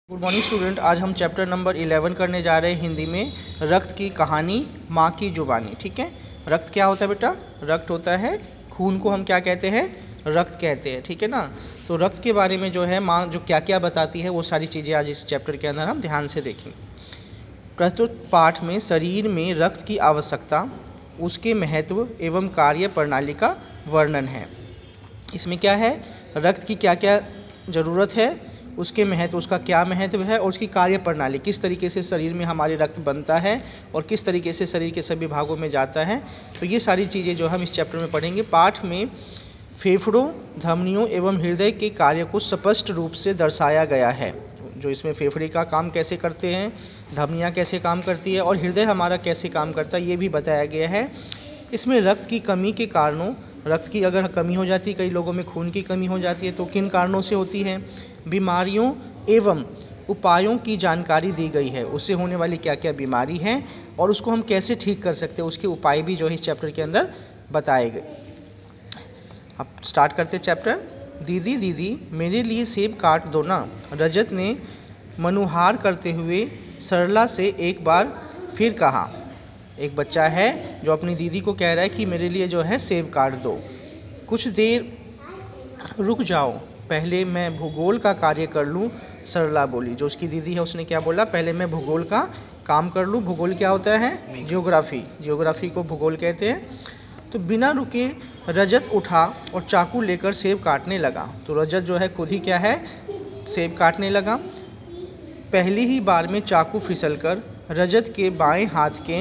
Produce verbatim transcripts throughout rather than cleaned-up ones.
Good morning student. आज हम chapter number eleven करने जा रहे हैं हिंदी में, रक्त की कहानी माँ की जुबानी। ठीक है, रक्त क्या होता है बेटा? रक्त होता है खून को हम क्या कहते हैं? रक्त कहते हैं। ठीक है ना। तो रक्त के बारे में जो है माँ जो क्या क्या बताती है वो सारी चीज़ें आज इस चैप्टर के अंदर हम ध्यान से देखेंगे। प्रस्तुत पाठ में शरीर में रक्त की आवश्यकता, उसके महत्व एवं कार्य प्रणाली का वर्णन है। इसमें क्या है? रक्त की क्या क्या ज़रूरत है, उसके महत्व, उसका क्या महत्व है और उसकी कार्य प्रणाली, किस तरीके से शरीर में हमारे रक्त बनता है और किस तरीके से शरीर के सभी भागों में जाता है। तो ये सारी चीज़ें जो हम इस चैप्टर में पढ़ेंगे। पाठ में फेफड़ों, धमनियों एवं हृदय के कार्य को स्पष्ट रूप से दर्शाया गया है। जो इसमें फेफड़े का काम कैसे करते हैं, धमनियाँ कैसे काम करती है और हृदय हमारा कैसे काम करता है, ये भी बताया गया है। इसमें रक्त की कमी के कारणों, रक्त की अगर कमी हो जाती है, कई लोगों में खून की कमी हो जाती है, तो किन कारणों से होती है, बीमारियों एवं उपायों की जानकारी दी गई है। उससे होने वाली क्या क्या बीमारी है और उसको हम कैसे ठीक कर सकते हैं, उसके उपाय भी जो है इस चैप्टर के अंदर बताए गए। अब स्टार्ट करते हैं चैप्टर। दीदी दीदी मेरे लिए सेब काट दो ना, रजत ने मनुहार करते हुए सरला से एक बार फिर कहा। एक बच्चा है जो अपनी दीदी को कह रहा है कि मेरे लिए जो है सेब काट दो। कुछ देर रुक जाओ, पहले मैं भूगोल का कार्य कर लूँ, सरला बोली। जो उसकी दीदी है उसने क्या बोला? पहले मैं भूगोल का काम कर लूँ। भूगोल क्या होता है? जियोग्राफी। जियोग्राफी को भूगोल कहते हैं। तो बिना रुके रजत उठा और चाकू लेकर सेब काटने लगा। तो रजत जो है खुद ही क्या है? सेब काटने लगा। पहली ही बार में चाकू फिसलकर रजत के बाएं हाथ के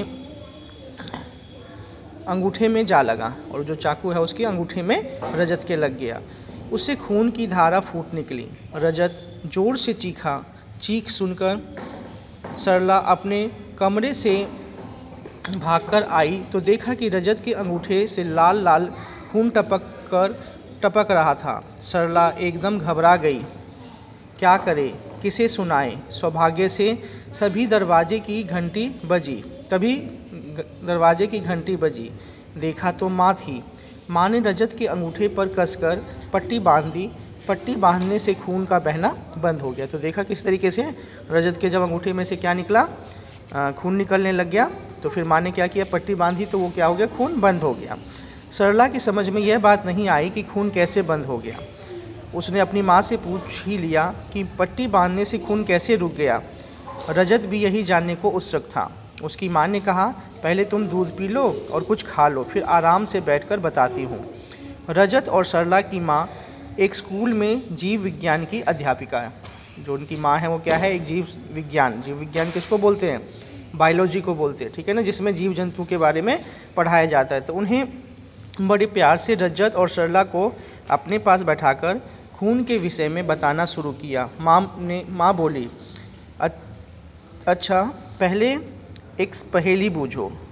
अंगूठे में जा लगा और जो चाकू है उसके अंगूठे में रजत के लग गया। उससे खून की धारा फूट निकली। रजत जोर से चीखा। चीख सुनकर सरला अपने कमरे से भागकर आई तो देखा कि रजत के अंगूठे से लाल लाल खून टपक कर टपक रहा था। सरला एकदम घबरा गई। क्या करे, किसे सुनाए? सौभाग्य से सभी दरवाजे की घंटी बजी तभी दरवाजे की घंटी बजी। देखा तो माँ थी। माँ ने रजत के अंगूठे पर कसकर पट्टी बांध दी। पट्टी बांधने से खून का बहना बंद हो गया। तो देखा किस तरीके से रजत के जब अंगूठे में से क्या निकला, खून निकलने लग गया। तो फिर माँ ने क्या किया? पट्टी बांधी तो वो क्या हो गया? खून बंद हो गया। सरला की समझ में यह बात नहीं आई कि खून कैसे बंद हो गया। उसने अपनी माँ से पूछ ही लिया कि पट्टी बांधने से खून कैसे रुक गया। रजत भी यही जानने को उत्सुक था। उसकी माँ ने कहा, पहले तुम दूध पी लो और कुछ खा लो, फिर आराम से बैठकर बताती हूँ। रजत और सरला की माँ एक स्कूल में जीव विज्ञान की अध्यापिका है। जो उनकी माँ है वो क्या है? एक जीव विज्ञान। जीव विज्ञान किसको बोलते हैं? बायोलॉजी को बोलते हैं। ठीक है ना, जिसमें जीव जंतु के बारे में पढ़ाया जाता है। तो उन्हें बड़े प्यार से रजत और सरला को अपने पास बैठाकर खून के विषय में बताना शुरू किया। माँ ने माँ बोली, अच्छा पहले एक पहेली बूझो।